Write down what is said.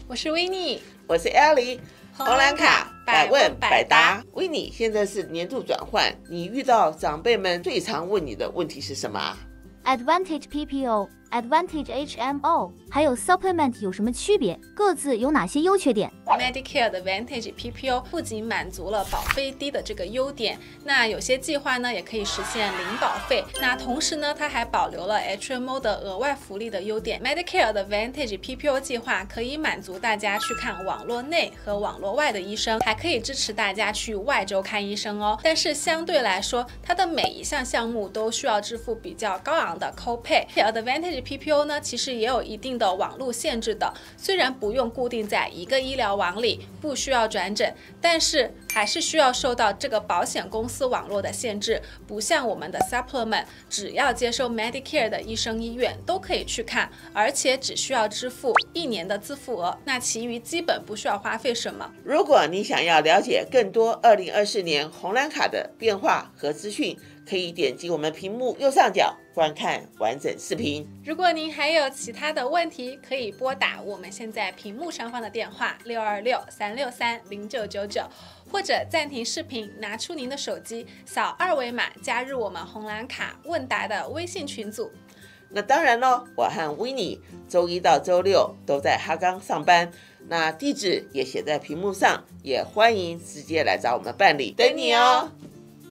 我是维尼， 我是 Ellie。 红蓝卡百问百答。 维尼，现在是年度转换，你遇到长辈们最常问你的问题是什么啊？ Advantage PPO、Advantage HMO 还有 Supplement 有什么区别？各自有哪些优缺点？ Medicare 的 Advantage PPO 不仅满足了保费低的这个优点，那有些计划呢也可以实现零保费。那同时呢，它还保留了 HMO 的额外福利的优点。Medicare 的 Advantage PPO 计划可以满足大家去看网络内和网络外的医生，还可以支持大家去外州看医生哦。但是相对来说，它的每一项项目都需要支付比较高昂的 copay。Advantage PPO 呢，其实也有一定的网络限制的，虽然不用固定在一个医疗网里，不需要转诊，但是还是需要受到这个保险公司网络的限制。不像我们的 Supplement， 只要接受 Medicare 的医生医院都可以去看，而且只需要支付1年的自付额，那其余基本不需要花费什么。 如果你想要了解更多2024年红蓝卡的变化和资讯，可以点击我们屏幕右上角观看完整视频。 如果您还有其他的问题，可以拨打我们现在屏幕上方的电话626-363-0999，或者暂停视频，拿出您的手机，扫2维码加入我们红蓝卡问答的微信群组。 那当然咯，我和维尼周一到周六都在哈刚上班，那地址也写在屏幕上，也欢迎直接来找我们办理，等你哦。